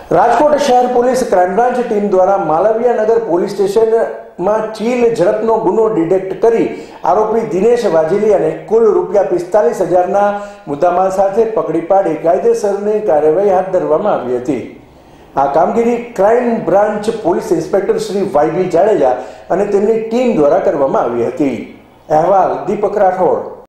રાજકોટ શહેર police crime branch team દ્વારા માલવીયા નગર police સ્ટેશનમાં ચીલ ઝડપનો ગુનો ડિટેક્ટ કરી આરોપી દિનેશ વાજેલિયાને કુલ ₹45,000ના મુદ્દામાલ સાથે પકડી પાડી કાયદેસરની કાર્યવાહી હાથ ધરવામાં આવી હતી। આ કામગીરી crime branch police inspector Shri YB Jadeja અને તેમની ટીમ દ્વારા કરવામાં આવી હતી। અહેવાલ દીપક રાઠોડ।